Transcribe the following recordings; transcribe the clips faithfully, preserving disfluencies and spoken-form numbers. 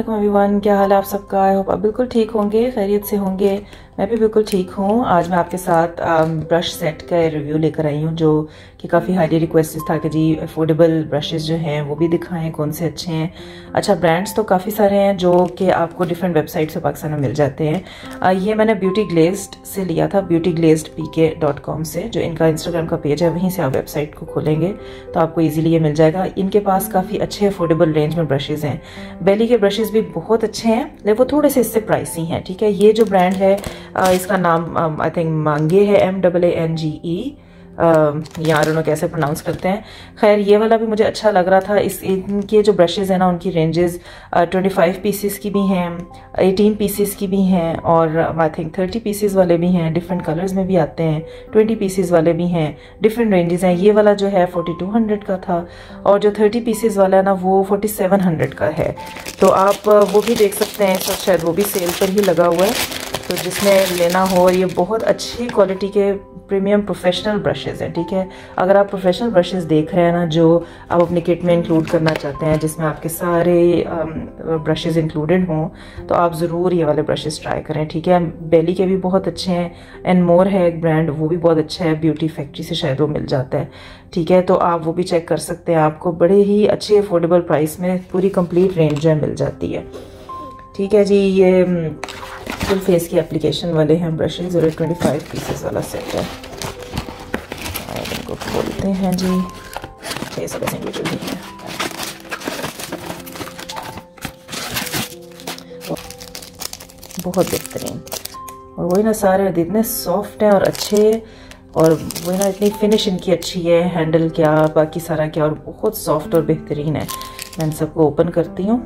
वालेकुम एवरीवन, क्या हाल है आप सबका। आई होप आप बिल्कुल ठीक होंगे, खैरियत से होंगे। मैं भी बिल्कुल ठीक हूँ। आज मैं आपके साथ ब्रश सेट का रिव्यू लेकर आई हूँ जो कि काफ़ी हाईली रिक्वेस्टेड था कि जी अफोर्डेबल ब्रशेज़ जो हैं वो भी दिखाएं, कौन से अच्छे हैं। अच्छा, ब्रांड्स तो काफ़ी सारे हैं जो कि आपको डिफरेंट वेबसाइट से पाकिस्तान में मिल जाते हैं। आ, ये मैंने ब्यूटी ग्लेज्ड से लिया था, beauty glazed P K dot com से, जो इनका इंस्टाग्राम का पेज है, वहीं से आप वेबसाइट को खोलेंगे तो आपको ईजिली ये मिल जाएगा। इनके पास काफ़ी अच्छे अफोर्डेबल रेंज में ब्रशेज़ हैं। बेली के ब्रशेज़ भी बहुत अच्छे हैं, लेकिन वो थोड़े से इससे प्राइसी हैं। ठीक है, ये जो ब्रांड है आ, इसका नाम आई थिंक मांगे है, M double A N G E, यहाँ दोनों कैसे प्रोनाउंस करते हैं। खैर, ये वाला भी मुझे अच्छा लग रहा था। इस इनके जो ब्रशेज़ हैं ना, उनकी रेंजेस ट्वेंटी फाइव पीसीस की भी हैं, एटीन पीसीस की भी हैं, और आई थिंक थर्टी पीसीस वाले भी हैं। डिफरेंट कलर्स में भी आते हैं, ट्वेंटी पीसीस वाले भी हैं, डिफरेंट रेंजेस हैं। ये वाला जो है फोर्टी टू हंड्रेड का था, और जो थर्टी पीसीस वाला है ना वो फोर्टी सेवन हंड्रेड का है। तो आप वो भी देख सकते हैं, सब शायद वो भी सेल पर ही लगा हुआ है। तो जिसमें लेना हो, ये बहुत अच्छी क्वालिटी के प्रीमियम प्रोफेशनल ब्रशेज़ हैं। ठीक है, अगर आप प्रोफेशनल ब्रशेज़ देख रहे हैं ना, जो आप अपनी किट में इंक्लूड करना चाहते हैं, जिसमें आपके सारे ब्रशेज़ इंक्लूडेड हों, तो आप ज़रूर ये वाले ब्रशेज़ ट्राई करें। ठीक है, बेली के भी बहुत अच्छे हैं, एंड मोर है एक ब्रांड, वो भी बहुत अच्छा है, ब्यूटी फैक्ट्री से शायद वो मिल जाता है। ठीक है, तो आप वो भी चेक कर सकते हैं, आपको बड़े ही अच्छे अफोर्डेबल प्राइस में पूरी कंप्लीट रेंज जो है मिल जाती है। ठीक है जी, ये फुल फेस की एप्लीकेशन वाले हैं ब्रशेज़, और ट्वेंटी फाइव पीसेस वाला सेट है। और इनको खोलते हैं जी, ये सब ऐसे इंडिविजुअल ही है। बहुत बेहतरीन, और वही ना, सारे इतने सॉफ्ट हैं और अच्छे, और वही ना इतनी फिनिश इनकी अच्छी है, हैंडल क्या बाकी सारा क्या, और बहुत सॉफ्ट और बेहतरीन है। मैं इन सबको ओपन करती हूँ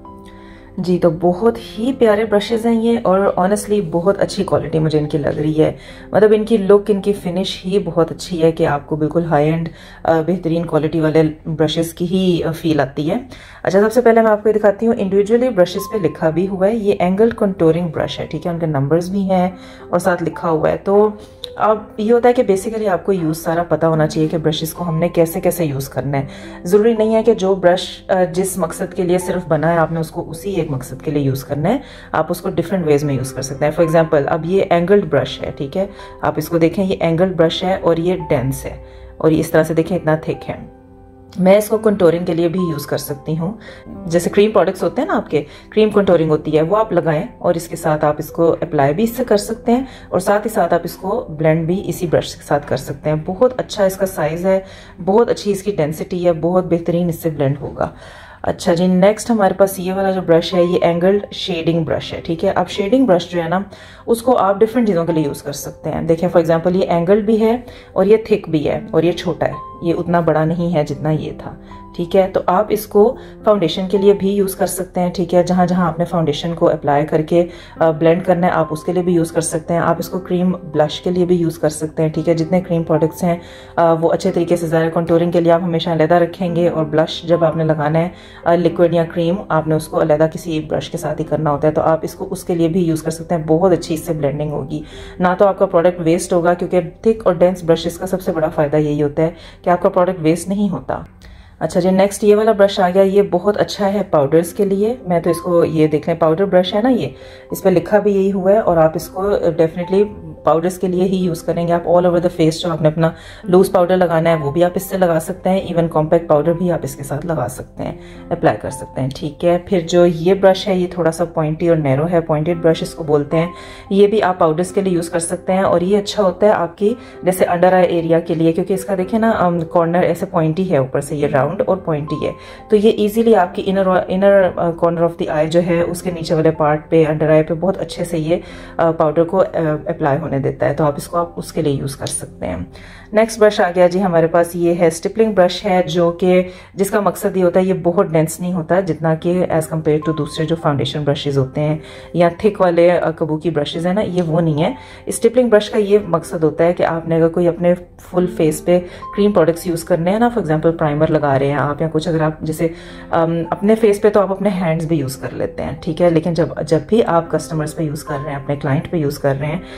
जी। तो बहुत ही प्यारे ब्रशेज़ हैं ये, और ऑनेस्टली बहुत अच्छी क्वालिटी मुझे इनकी लग रही है। मतलब इनकी लुक, इनकी फिनिश ही बहुत अच्छी है कि आपको बिल्कुल हाई एंड बेहतरीन क्वालिटी वाले ब्रशेज़ की ही फील आती है। अच्छा, सबसे पहले मैं आपको दिखाती हूँ, इंडिविजुअली ब्रशेज़ पे लिखा भी हुआ है, ये एंगल कंटूरिंग ब्रश है। ठीक है, उनके नंबर्स भी हैं और साथ लिखा हुआ है। तो अब ये होता है कि बेसिकली आपको यूज़ सारा पता होना चाहिए कि ब्रशेज़ को हमने कैसे कैसे यूज़ करना है। ज़रूरी नहीं है कि जो ब्रश जिस मकसद के लिए सिर्फ बना है, आपने उसको उसी एक मकसद के लिए यूज़ करना है। आप उसको डिफरेंट वेज में यूज़ कर सकते हैं। फॉर एग्जांपल, अब ये एंगल्ड ब्रश है। ठीक है, आप इसको देखें, ये एंगल्ड ब्रश है और ये डेंस है, और ये इस तरह से देखें इतना थिक है। मैं इसको कंटूरिंग के लिए भी यूज़ कर सकती हूँ। जैसे क्रीम प्रोडक्ट्स होते हैं ना, आपके क्रीम कंटूरिंग होती है, वो आप लगाएं, और इसके साथ आप इसको अप्लाई भी इससे कर सकते हैं, और साथ ही साथ आप इसको ब्लेंड भी इसी ब्रश के साथ कर सकते हैं। बहुत अच्छा इसका साइज़ है, बहुत अच्छी इसकी डेंसिटी है, बहुत बेहतरीन इससे ब्लेंड होगा। अच्छा जी, नेक्स्ट हमारे पास ये वाला जो ब्रश है, ये एंगल्ड शेडिंग ब्रश है। ठीक है, अब शेडिंग ब्रश जो है ना, उसको आप डिफरेंट चीज़ों के लिए यूज़ कर सकते हैं। देखें, फॉर एग्जांपल, ये एंगल्ड भी है, और ये थिक भी है, और ये छोटा है, ये उतना बड़ा नहीं है जितना ये था। ठीक है, तो आप इसको फाउंडेशन के लिए भी यूज़ कर सकते हैं। ठीक है, जहाँ जहाँ आपने फाउंडेशन को अप्लाई करके ब्लेंड करना है, आप उसके लिए भी यूज़ कर सकते हैं। आप इसको क्रीम ब्लश के लिए भी यूज़ कर सकते हैं। ठीक है, जितने क्रीम प्रोडक्ट्स हैं आ, वो अच्छे तरीके से, ज़ाहिर कंटूरिंग के लिए आप हमेशा अलहदा रखेंगे, और ब्लश जब आपने लगाना है लिक्विड या क्रीम, आपने उसको अलहदा किसी ब्रश के साथ ही करना होता है, तो आप इसको उसके लिए भी यूज़ कर सकते हैं। बहुत अच्छी इससे ब्लेंडिंग होगी, ना तो आपका प्रोडक्ट वेस्ट होगा, क्योंकि थिक और डेंस ब्रशेस का सबसे बड़ा फ़ायदा यही होता है कि आपका प्रोडक्ट वेस्ट नहीं होता। अच्छा जी, नेक्स्ट ये वाला ब्रश आ गया। ये बहुत अच्छा है पाउडर्स के लिए। मैं तो इसको, ये देख लें, पाउडर ब्रश है ना, ये इस पर लिखा भी यही हुआ है, और आप इसको डेफिनेटली पाउडर्स के लिए ही यूज़ करेंगे। आप ऑल ओवर द फेस जो आपने अपना लूज पाउडर लगाना है वो भी आप इससे लगा सकते हैं। इवन कॉम्पैक्ट पाउडर भी आप इसके साथ लगा सकते हैं, अप्लाई कर सकते हैं। ठीक है, फिर जो ये ब्रश है, ये थोड़ा सा पॉइंटी और नैरो है, पॉइंटेड ब्रश इसको बोलते हैं। ये भी आप पाउडर्स के लिए यूज़ कर सकते हैं, और ये अच्छा होता है आपकी जैसे अंडर आई एरिया के लिए, क्योंकि इसका देखें ना, कॉर्नर ऐसे पॉइंटी है, ऊपर से ये राउंड और पॉइंटी है, तो ये इजीली आपकी inner inner corner of the eye जो है, उसके नीचे वाले पार्ट पे, अंडर आई पे बहुत अच्छे से ये पाउडर को अप्लाई होने देता है। तो आप इसको आप उसके लिए यूज़ कर सकते हैं। नेक्स्ट ब्रश आ गया जी हमारे पास, ये है स्टिपलिंग ब्रश है, जो कि जिसका मकसद ये होता है, ये बहुत डेंस नहीं होता जितना कि एज कम्पेयर टू दूसरे जो फाउंडेशन ब्रशेज होते हैं या थिक वाले कबूकी ब्रशेज है ना, ये वो नहीं है। स्टिपलिंग ब्रश का ये मकसद होता है कि आपने अगर कोई अपने फुल फेस पे क्रीम प्रोडक्ट्स यूज़ करने हैं ना, फॉर एग्जाम्पल प्राइमर लगा रहे हैं आप, या कुछ अगर आप जैसे अपने फेस पे, तो आप अपने हैंड्स भी यूज़ कर लेते हैं। ठीक है, लेकिन जब जब भी आप कस्टमर्स पे यूज़ कर रहे हैं, अपने क्लाइंट पे यूज़ कर रहे हैं, तो आपको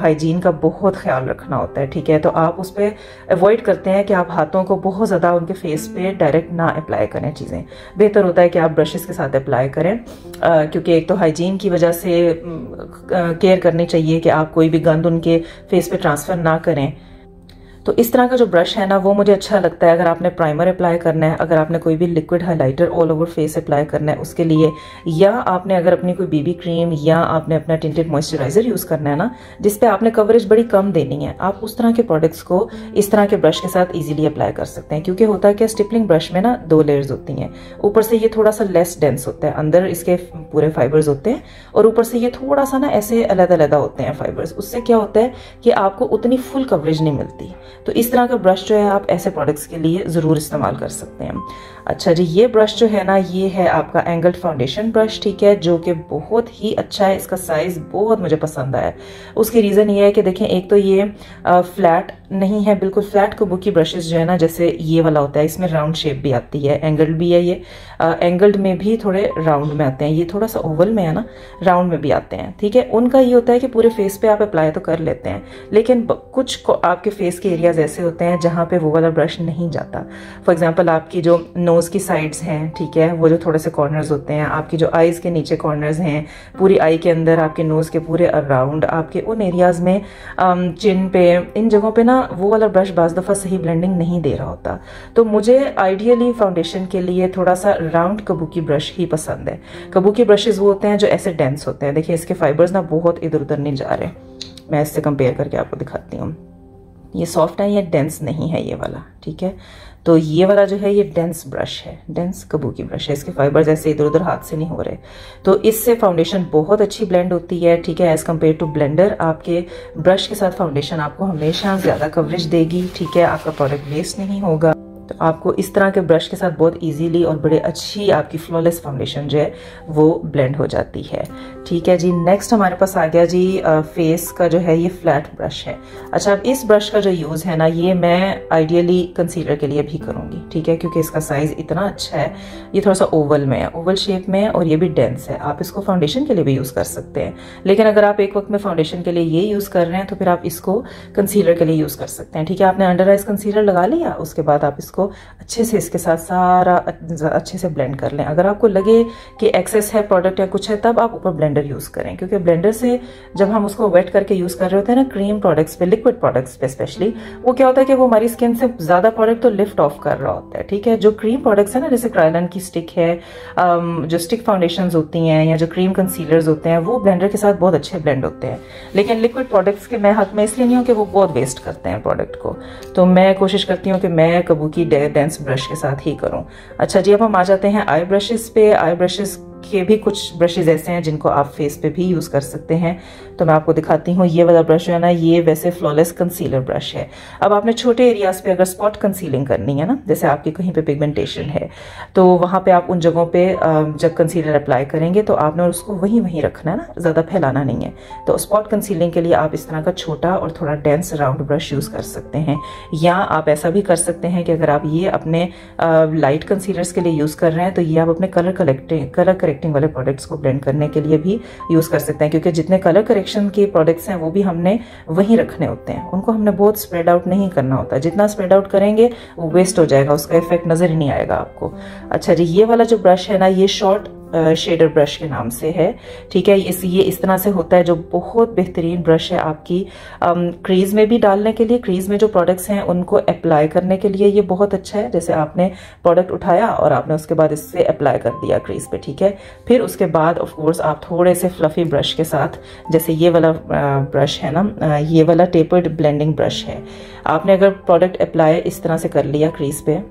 हाइजीन का बहुत ख्याल रखना होता है, ठीक है। तो आप उस पर अवॉइड करते हैं कि आप हाथों को बहुत ज़्यादा उनके फेस पे डायरेक्ट ना अप्लाई करें चीज़ें। बेहतर होता है कि आप ब्रशेस के साथ अप्लाई करें, आ, क्योंकि एक तो हाइजीन की वजह से केयर करनी चाहिए कि आप कोई भी गंद उनके फेस पे ट्रांसफ़र ना करें। तो इस तरह का जो ब्रश है ना वो मुझे अच्छा लगता है अगर आपने प्राइमर अप्लाई करना है, अगर आपने कोई भी liquid highlighter all over face apply करना है उसके लिए, या आपने अगर अपनी कोई बीबी क्रीम या आपने अपना टिंटेड मॉइस्चराइजर यूज़ करना है ना जिस पे आपने कवरेज बड़ी कम देनी है, आप उस तरह के प्रोडक्ट्स को इस तरह के ब्रश के साथ ईजिली अप्लाई कर सकते हैं। क्योंकि होता है कि स्टिपलिंग ब्रश में ना दो लेयर्स होती हैं, ऊपर से ये थोड़ा सा लेस डेंस होता है, अंदर इसके पूरे फाइबर्स होते हैं और ऊपर से ये थोड़ा सा ना ऐसे अलग अलग होते हैं फाइबर्स। उससे क्या होता है कि आपको उतनी फुल कवरेज नहीं मिलती। तो इस तरह का ब्रश जो है आप ऐसे प्रोडक्ट्स के लिए ज़रूर इस्तेमाल कर सकते हैं। अच्छा जी, ये ब्रश जो है ना ये है आपका एंगल्ड फाउंडेशन ब्रश, ठीक है, जो कि बहुत ही अच्छा है। इसका साइज़ बहुत मुझे पसंद आया। उसकी रीज़न ये है कि देखें, एक तो ये फ्लैट नहीं है, बिल्कुल फ्लैट कबूकी ब्रशेस जो है ना जैसे ये वाला होता है, इसमें राउंड शेप भी आती है, एंगल्ड भी है, ये एंगल्ड में भी थोड़े राउंड में आते हैं, ये थोड़ा सा ओवल में है ना, राउंड में भी आते हैं, ठीक है। उनका ये होता है कि पूरे फेस पे आप अप्लाई तो कर लेते हैं, लेकिन कुछ आपके फेस के एरियाज ऐसे होते हैं जहाँ पे वो वाला ब्रश नहीं जाता। फॉर एग्जाम्पल आपकी जो नोज की साइड्स हैं, ठीक है, वो जो थोड़े से कॉर्नर्स होते हैं, आपकी जो आईज के नीचे कॉर्नर्स हैं, पूरी आई के अंदर, आपके नोज के पूरे अराउंड, आपके उन एरियाज में, चिन पे, इन जगहों पे ना वो वाला ब्रश बाज दफा सही ब्लेंडिंग नहीं दे रहा होता। तो मुझे आइडियली फाउंडेशन के लिए थोड़ा सा राउंड कबूकी ब्रश ही पसंद है। कबूकी ब्रशेज वो होते हैं जो ऐसे डेंस होते हैं। देखिए इसके फाइबर्स ना बहुत इधर उधर नहीं जा रहे, मैं इससे कंपेयर करके आपको दिखाती हूँ। ये सॉफ्ट है, ये डेंस नहीं है ये वाला, ठीक है। तो ये वाला जो है ये डेंस ब्रश है, डेंस कबूकी ब्रश है, इसके फाइबर्स ऐसे इधर उधर हाथ से नहीं हो रहे। तो इससे फाउंडेशन बहुत अच्छी ब्लेंड होती है, ठीक है, एज कम्पेयर टू ब्लेंडर। आपके ब्रश के साथ फाउंडेशन आपको हमेशा ज़्यादा कवरेज देगी, ठीक है, आपका प्रोडक्ट वेस्ट नहीं होगा। तो आपको इस तरह के ब्रश के साथ बहुत इजीली और बड़े अच्छी आपकी फ्लॉलेस फाउंडेशन जो है वो ब्लेंड हो जाती है, ठीक है जी। नेक्स्ट हमारे पास आ गया जी आ, फेस का जो है ये फ्लैट ब्रश है। अच्छा, अब इस ब्रश का जो यूज़ है ना ये मैं आइडियली कंसीलर के लिए भी करूँगी, ठीक है, क्योंकि इसका साइज़ इतना अच्छा है। ये थोड़ा सा ओवल में है, ओवल शेप में है और ये भी डेंस है। आप इसको फाउंडेशन के लिए भी यूज़ कर सकते हैं, लेकिन अगर आप एक वक्त में फाउंडेशन के लिए ये यूज़ कर रहे हैं तो फिर आप इसको कंसीलर के लिए यूज़ कर सकते हैं, ठीक है। आपने अंडर आइज कंसीलर लगा लिया, उसके बाद आप इसको अच्छे से इसके साथ सारा अच्छे से ब्लेंड कर लें। अगर आपको लगे कि एक्सेस है प्रोडक्ट या कुछ है तब आप ऊपर ब्लेंडर यूज़ करें, क्योंकि ब्लेंडर से जब हम उसको वेट करके यूज़ कर रहे होते हैं ना क्रीम प्रोडक्ट्स पे, लिक्विड प्रोडक्ट्स पे स्पेशली, वो क्या होता है कि वो हमारी स्किन से ज़्यादा प्रोडक्ट तो लिफ्ट ऑफ कर रहा होता है, ठीक है। जो क्रीम प्रोडक्ट्स है ना जैसे क्रायोलन की स्टिक है, जो स्टिक फाउंडेशन होती हैं या जो क्रीम कंसीलर्स होते हैं वो ब्लेंडर के साथ बहुत अच्छे ब्लेंड होते हैं। लेकिन लिक्विड प्रोडक्ट्स के मैं हक में इसलिए नहीं हूँ कि वो बहुत वेस्ट करते हैं प्रोडक्ट को, तो मैं कोशिश करती हूँ कि मैं कबूकी डेंस ब्रश के साथ ही करूं। अच्छा जी, अब हम आ जाते हैं आई ब्रशेस पे। आई ब्रशेस के भी कुछ ब्रशेज ऐसे हैं जिनको आप फेस पे भी यूज़ कर सकते हैं, तो मैं आपको दिखाती हूँ। ये वाला ब्रश है ना ये वैसे फ्लॉलेस कंसीलर ब्रश है। अब आपने छोटे एरियाज पे अगर स्पॉट कंसीलिंग करनी है ना, जैसे आपकी कहीं पे पिगमेंटेशन है, तो वहाँ पे आप उन जगहों पे जब कंसीलर अप्लाई करेंगे तो आपने उसको वहीं वहीं रखना है ना, ज़्यादा फैलाना नहीं है। तो स्पॉट कंसीलिंग के लिए आप इस तरह का छोटा और थोड़ा डेंस राउंड ब्रश यूज़ कर सकते हैं, या आप ऐसा भी कर सकते हैं कि अगर आप ये अपने लाइट कंसीलर्स के लिए यूज़ कर रहे हैं तो ये आप अपने कलर कलेक्टिंग कलर करेक्टिंग वाले प्रोडक्ट्स को ब्लेंड करने के लिए भी यूज कर सकते हैं, क्योंकि जितने कलर करेक्शन के प्रोडक्ट्स हैं वो भी हमने वहीं रखने होते हैं, उनको हमने बहुत स्प्रेड आउट नहीं करना होता। जितना स्प्रेड आउट करेंगे वो वेस्ट हो जाएगा, उसका इफेक्ट नजर ही नहीं आएगा आपको। अच्छा जी, ये वाला जो ब्रश है ना ये शॉर्ट शेडर ब्रश के नाम से है, ठीक है। इस ये इस तरह से होता है, जो बहुत बेहतरीन ब्रश है आपकी क्रीज में भी डालने के लिए, क्रीज में जो प्रोडक्ट्स हैं उनको अप्लाई करने के लिए ये बहुत अच्छा है। जैसे आपने प्रोडक्ट उठाया और आपने उसके बाद इससे अप्लाई कर दिया क्रीज पे, ठीक है। फिर उसके बाद ऑफ कोर्स आप थोड़े से फ्लफी ब्रश के साथ, जैसे ये वाला ब्रश है ना, ये वाला टेपर्ड ब्लेंडिंग ब्रश है, आपने अगर प्रोडक्ट अप्लाई इस तरह से कर लिया क्रीज पे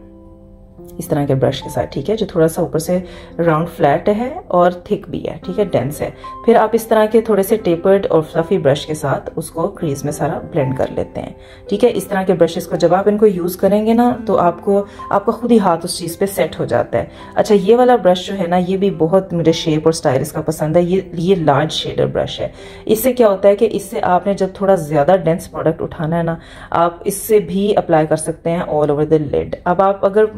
इस तरह के ब्रश के साथ, ठीक है, जो थोड़ा सा ऊपर से राउंड फ्लैट है और थिक भी है, ठीक है, डेंस है। फिर आप इस तरह के थोड़े से टेपर्ड और फ्लफी ब्रश के साथ उसको क्रीज में सारा ब्लेंड कर लेते हैं, ठीक है। इस तरह के ब्रशेस को जब आप इनको यूज करेंगे ना तो आपको आपका खुद ही हाथ उस चीज पे सेट हो जाता है। अच्छा, ये वाला ब्रश जो है ना ये भी बहुत मुझे शेप और स्टाइल इसका पसंद है। ये ये लार्ज शेडर ब्रश है। इससे क्या होता है कि इससे आपने जब थोड़ा ज्यादा डेंस प्रोडक्ट उठाना है ना, आप इससे भी अप्लाई कर सकते हैं ऑल ओवर द लिड। अब आप अगर मैट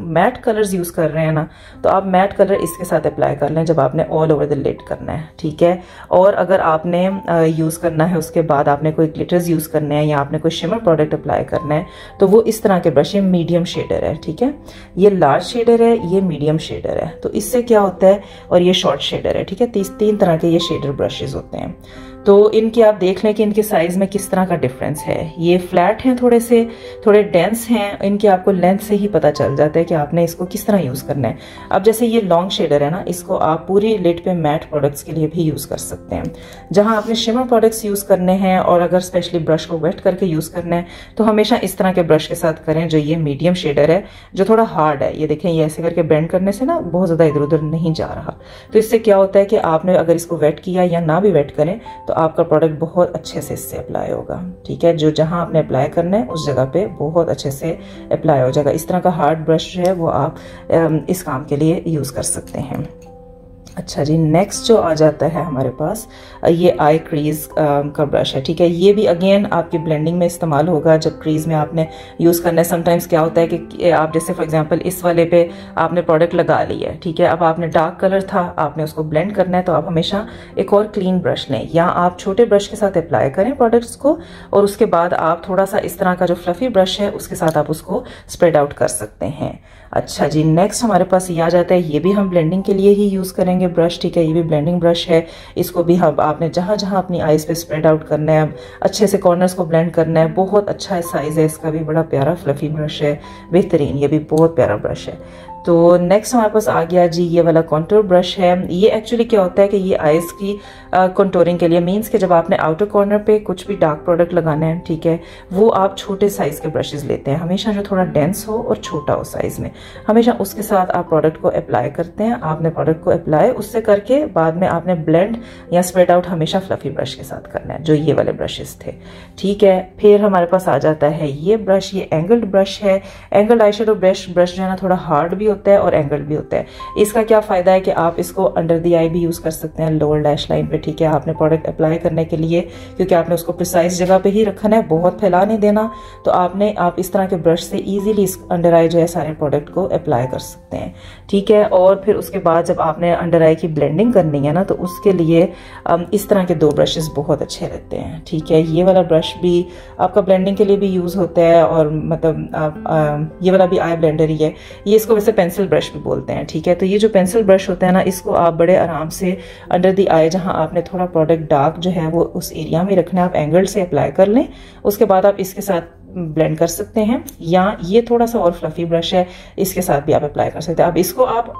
कलर्स यूज़ कर रहे हैं ना, तो आप मैट कलर इसके साथ अप्लाई कर लें जब आपने ऑल ओवर द लिड करना है, ठीक है। और अगर आपने यूज़ करना है उसके बाद आपने कोई ग्लिटर्स यूज़ करने हैं या आपने कोई शिमर प्रोडक्ट अप्लाई करना है, तो वो इस तरह के ब्रश, ये मीडियम शेडर है, ठीक है। ये लार्ज शेडर है, ये मीडियम शेडर है। तो इससे क्या होता है, और ये शॉर्ट शेडर है, ठीक है। तीस तीन तरह के ये शेडर ब्रशेज होते हैं। तो इनके आप देख लें कि इनके साइज में किस तरह का डिफरेंस है। ये फ्लैट हैं, थोड़े से थोड़े डेंस हैं, इनके आपको लेंथ से ही पता चल जाता है कि आपने इसको किस तरह यूज करना है। अब जैसे ये लॉन्ग शेडर है ना, इसको आप पूरी लिड पे मैट प्रोडक्ट्स के लिए भी यूज कर सकते हैं। जहां आपने शिमर प्रोडक्ट्स यूज करने हैं और अगर स्पेशली ब्रश को वेट करके यूज करना है, तो हमेशा इस तरह के ब्रश के साथ करें जो ये मीडियम शेडर है, जो थोड़ा हार्ड है। ये देखें, ये ऐसे करके बेंड करने से ना बहुत ज्यादा इधर उधर नहीं जा रहा। तो इससे क्या होता है कि आपने अगर इसको वेट किया या ना भी वेट करें, तो आपका प्रोडक्ट बहुत अच्छे से इससे अप्लाई होगा, ठीक है। जो जहां आपने अप्लाई करना है उस जगह पे बहुत अच्छे से अप्लाई हो जाएगा। इस तरह का हार्ड ब्रश जो है वो आप इस काम के लिए यूज कर सकते हैं। अच्छा जी, नेक्स्ट जो आ जाता है हमारे पास, ये आई क्रीज का ब्रश है, ठीक है। ये भी अगेन आपकी ब्लेंडिंग में इस्तेमाल होगा जब क्रीज में आपने यूज करना है। समटाइम्स क्या होता है कि आप जैसे फॉर एग्जांपल इस वाले पे आपने प्रोडक्ट लगा लिया है, ठीक है। अब आपने डार्क कलर था, आपने उसको ब्लेंड करना है, तो आप हमेशा एक और क्लीन ब्रश लें या आप छोटे ब्रश के साथ अप्लाई करें प्रोडक्ट्स को, और उसके बाद आप थोड़ा सा इस तरह का जो फ्लफी ब्रश है उसके साथ आप उसको स्प्रेड आउट कर सकते हैं। अच्छा जी, नेक्स्ट हमारे पास ये आ जाता है, ये भी हम ब्लेंडिंग के लिए ही यूज करेंगे ब्रश, ठीक है। ये भी ब्लेंडिंग ब्रश है। इसको भी हम आपने जहां जहां अपनी आईज पे स्प्रेड आउट करना है, अच्छे से कॉर्नर्स को ब्लेंड करना है। बहुत अच्छा साइज है इसका भी, बड़ा प्यारा फ्लफी ब्रश है, बेहतरीन। ये भी बहुत प्यारा ब्रश है। तो नेक्स्ट हमारे पास आ गया जी ये वाला कॉन्टूर ब्रश है। ये एक्चुअली क्या होता है कि ये आईज की कॉन्टूरिंग के लिए मीन्स कि जब आपने आउटर कॉर्नर पे कुछ भी डार्क प्रोडक्ट लगाना है, ठीक है, वो आप छोटे साइज के ब्रशेज लेते हैं, हमेशा जो थोड़ा डेंस हो और छोटा हो साइज में, हमेशा उसके साथ आप प्रोडक्ट को अप्लाई करते हैं। आपने प्रोडक्ट को अप्लाई उससे करके बाद में आपने ब्लेंड या स्प्रेड आउट हमेशा फ्लफी ब्रश के साथ करना है, जो ये वाले ब्रशेज थे, ठीक है। फिर हमारे पास आ जाता है ये ब्रश, ये एंगल्ड ब्रश है। Angled eye shadow brush brush जो है ना, थोड़ा हार्ड भी होता है और एंगल्ड भी होता है। इसका क्या फायदा है कि आप इसको अंडर द आई भी यूज कर सकते हैं, लोअर डैश लाइन पे, ठीक है। आपने प्रोडक्ट अप्लाई करने के लिए, क्योंकि आपने उसको प्रिसाइज जगह पे ही रखना है, बहुत फैला नहीं देना, तो आपने आप इस तरह के ब्रश से इजीली इस अंडर आई जो है सारे प्रोडक्ट को अप्लाई कर सकते हैं, ठीक है। और फिर उसके बाद जब आपने अंडर आई की ब्लेंडिंग करनी है ना, तो उसके लिए इस तरह के दो ब्रशेस बहुत अच्छे रहते हैं, ठीक है। ये वाला ब्रश भी आपका ब्लेंडिंग के लिए भी यूज होता है, और मतलब आप, आ, ये वाला भी आई ब्लेंडर ही है। ये इसको वैसे पेंसिल ब्रश भी बोलते हैं, ठीक है। तो ये जो पेंसिल ब्रश होता है ना, इसको आप बड़े आराम से अंडर दी आई, जहां आपने थोड़ा प्रोडक्ट डार्क जो है वो उस एरिया में रखना है, आप एंगल से अप्लाई कर लें। उसके बाद आप इसके साथ ब्लेंड कर सकते हैं, या ये थोड़ा सा और फ्लफी ब्रश है, इसके साथ भी आप अप्लाई कर सकते हैं। अब इसको आप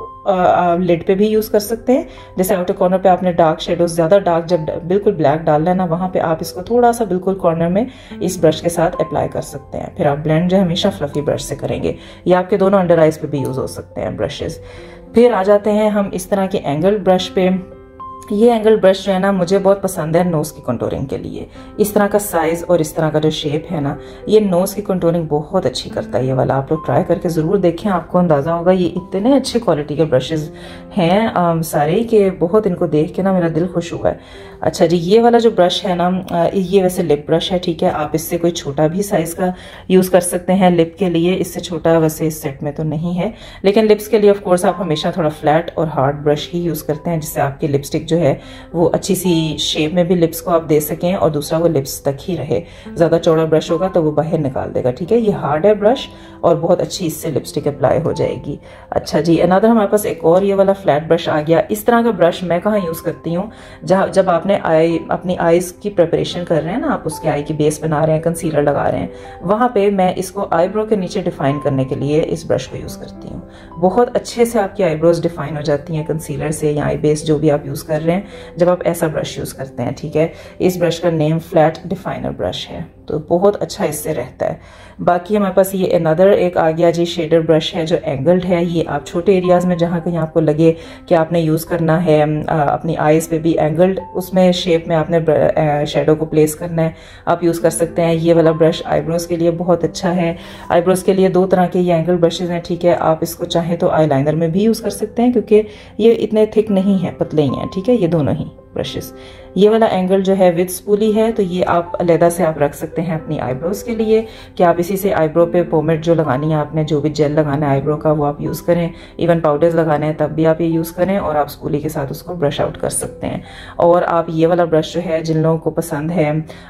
लिड पे भी यूज कर सकते हैं। जैसे आउटर कॉर्नर पे आपने डार्क शेडोज, ज्यादा डार्क जब बिल्कुल ब्लैक डालना है ना, वहां पे आप इसको थोड़ा सा बिल्कुल कॉर्नर में इस ब्रश के साथ अप्लाई कर सकते हैं। फिर आप ब्लेंड जो है हमेशा फ्लफी ब्रश से करेंगे। ये आपके दोनों अंडर आइज पे भी यूज हो सकते हैं ब्रशेज। फिर आ जाते हैं हम इस तरह के एंगल ब्रश पे। ये एंगल ब्रश जो है ना, मुझे बहुत पसंद है नोज की कंटूरिंग के लिए। इस तरह का साइज और इस तरह का जो शेप है ना, ये नोज की कंटूरिंग बहुत अच्छी करता है। ये वाला आप लोग ट्राई करके जरूर देखें, आपको अंदाजा होगा। ये इतने अच्छे क्वालिटी के ब्रशेज हैं आम, सारे के बहुत, इनको देख के ना मेरा दिल खुश हुआ है। अच्छा जी, ये वाला जो ब्रश है ना, ये वैसे लिप ब्रश है, ठीक है। आप इससे कोई छोटा भी साइज का यूज कर सकते हैं लिप के लिए। इससे छोटा वैसे इस सेट में तो नहीं है, लेकिन लिप्स के लिए ऑफकोर्स आप हमेशा थोड़ा फ्लैट और हार्ड ब्रश ही यूज करते हैं, जिससे आपकी लिपस्टिक जो है वो अच्छी सी शेप में भी लिप्स को आप दे सकें, और दूसरा वो लिप्स तक ही रहे। ज्यादा चौड़ा ब्रश होगा तो वो बाहर निकाल देगा, ठीक है। ये हार्ड है ब्रश, और बहुत अच्छी इससे लिपस्टिक अप्लाई हो जाएगी। अच्छा जी, अनदर हमारे पास एक और ये वाला फ्लैट ब्रश आ गया। इस तरह का ब्रश मैं कहाँ यूज करती हूँ, जहाँ जब आपने आई अपनी आईज की प्रिपरेशन कर रहे हैं ना, आप उसके आई की बेस बना रहे हैं, कंसीलर लगा रहे हैं, वहां पे मैं इसको आईब्रो के नीचे डिफाइन करने के लिए इस ब्रश को यूज करती हूँ। बहुत अच्छे से आपकी आईब्रोज डिफाइन हो जाती हैं कंसीलर से, या आई बेस जो भी आप यूज कर रहे हैं, जब आप ऐसा ब्रश यूज करते हैं, ठीक है। इस ब्रश का नेम फ्लैट डिफाइनर ब्रश है, तो बहुत अच्छा इससे रहता है। बाकी हमारे पास ये अनदर एक आ गया जी शेडर ब्रश है, जो एंगल्ड है। ये आप छोटे एरियाज में जहां कहीं आपको लगे कि आपने यूज करना है अपनी आईज पे भी एंगल्ड, उसमें शेप में आपने शेडो को प्लेस करना है, आप यूज कर सकते हैं। ये वाला ब्रश आईब्रोज के लिए बहुत अच्छा है। आईब्रोज के लिए दो तरह के ये एंगल ब्रशेज हैं, ठीक है। आप इसको चाहे तो आईलाइनर में भी यूज कर सकते हैं, क्योंकि ये इतने थिक नहीं है, पतले ही हैं, ठीक है, ये दोनों ही। ब्रशेस। ये वाला एंगल जो है विद स्पूली है, तो ये आप अलहदा से आप रख सकते हैं अपनी आईब्रोज के लिए, कि आप इसी से आईब्रो पे पोमेड जो लगानी है आपने, जो भी जेल लगाना है आईब्रो का वो आप यूज़ करें, इवन पाउडर्स लगाने हैं तब भी आप ये यूज़ करें, और आप स्पूली के साथ उसको ब्रश आउट कर सकते हैं। और आप ये वाला ब्रश जो है, जिन लोगों को पसंद है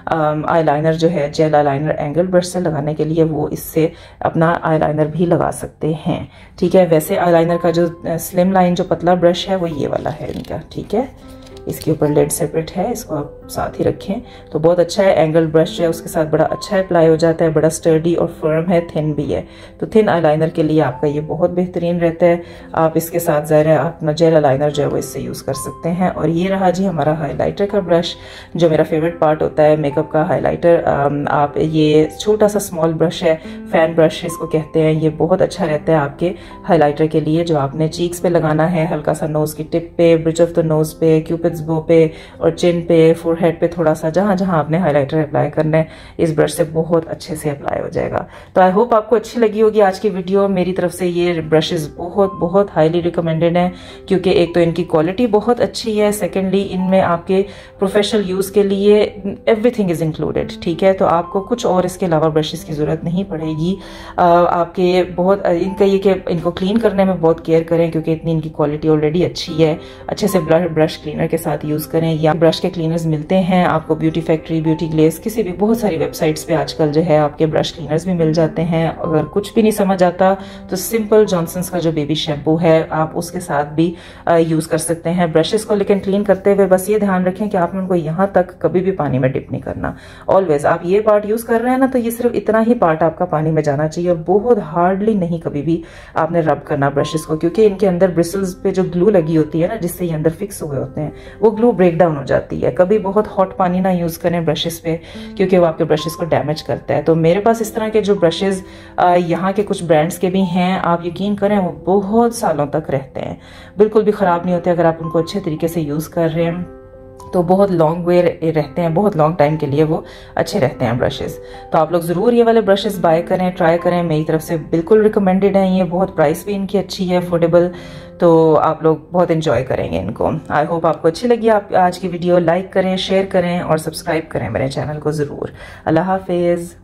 आई लाइनर जो है gel eyeliner angle brush से लगाने के लिए, वो इससे अपना आई लाइनर भी लगा सकते हैं। ठीक है, वैसे आई लाइनर का जो स्लिम लाइन जो पतला ब्रश है वो ये वाला है इनका। ठीक है, इसके ऊपर लेड सेपरेट है, इसको आप साथ ही रखें तो बहुत अच्छा है। एंगल ब्रश जो है उसके साथ बड़ा अच्छा अप्लाई हो जाता है, बड़ा स्टर्डी और फर्म है, थिन भी है, तो थिन आईलाइनर के लिए आपका ये बहुत बेहतरीन रहता है। आप इसके साथ ज़ाहिर है अपना जेल आईलाइनर जो है वो इससे यूज़ कर सकते हैं। और ये रहा जी हमारा हाईलाइटर का ब्रश, जो मेरा फेवरेट पार्ट होता है मेकअप का, हाईलाइटर। आप ये छोटा सा स्मॉल ब्रश है, फैन ब्रश इसको कहते हैं, ये बहुत अच्छा रहता है आपके हाईलाइटर के लिए, जो आपने चीक्स पे लगाना है, हल्का सा नोज की टिप पे, ब्रिज ऑफ द नोज पे, क्यूपिड्स बो पे और चिन पे, फोरहेड पे थोड़ा सा, जहां जहां आपने हाइलाइटर अप्लाई करना है इस ब्रश से बहुत अच्छे से अप्लाई हो जाएगा। तो आई होप आपको अच्छी लगी होगी आज की वीडियो। मेरी तरफ से ये ब्रशेस बहुत बहुत हाईली रिकमेंडेड हैं, क्योंकि एक तो इनकी क्वालिटी बहुत अच्छी है, सेकेंडली इनमें आपके प्रोफेशनल यूज के लिए एवरीथिंग इज इंक्लूडेड। ठीक है, तो आपको कुछ और इसके अलावा ब्रशेस की जरूरत नहीं पड़ेगी। आ, आपके बहुत इनका ये कि इनको क्लीन करने में बहुत केयर करें, क्योंकि इतनी इनकी क्वालिटी ऑलरेडी अच्छी है। अच्छे से ब्रश क्लीनर के साथ यूज करें, या ब्रश के क्लीनर्स मिलते हैं आपको ब्यूटी फैक्ट्री, ब्यूटी ग्लेस, किसी भी बहुत सारी वेबसाइट्स पे आजकल जो है आपके ब्रश क्लीनर्स भी मिल जाते हैं। अगर कुछ भी नहीं समझ आता तो सिंपल जॉनसन्स का जो बेबी शैम्पू है आप उसके साथ भी यूज कर सकते हैं ब्रशेस को। लेकिन क्लीन करते हुए बस ये ध्यान रखें कि आपने उनको यहाँ तक कभी भी पानी में डिप नहीं करना। ऑलवेज आप ये पार्ट यूज कर रहे हैं ना, तो ये सिर्फ इतना ही पार्ट आपका पानी में जाना चाहिए, और बहुत हार्डली नहीं कभी भी आपने रब करना ब्रशेस को, क्योंकि इनके अंदर ब्रिसल्स पे जो ग्लू लगी होती है ना, जिससे ये अंदर फिक्स हुए होते हैं, वो ग्लू ब्रेक डाउन हो जाती है। कभी बहुत हॉट पानी ना यूज करें ब्रशेस पे, क्योंकि वो आपके ब्रशेस को डैमेज करता है। तो मेरे पास इस तरह के जो ब्रशेस यहाँ के कुछ ब्रांड्स के भी हैं, आप यकीन करें वो बहुत सालों तक रहते हैं, बिल्कुल भी खराब नहीं होते अगर आप उनको अच्छे तरीके से यूज कर रहे हैं, तो बहुत लॉन्ग वे रहते हैं, बहुत लॉन्ग टाइम के लिए वो अच्छे रहते हैं ब्रशेस। तो आप लोग ज़रूर ये वाले ब्रशेस बाय करें, ट्राई करें, मेरी तरफ से बिल्कुल रिकमेंडेड हैं ये, बहुत प्राइस भी इनकी अच्छी है, अफोर्डेबल, तो आप लोग बहुत एंजॉय करेंगे इनको। आई होप आपको अच्छी लगी आप आज की वीडियो। लाइक करें, शेयर करें और सब्सक्राइब करें मेरे चैनल को ज़रूर। अल्लाह हाफिज़।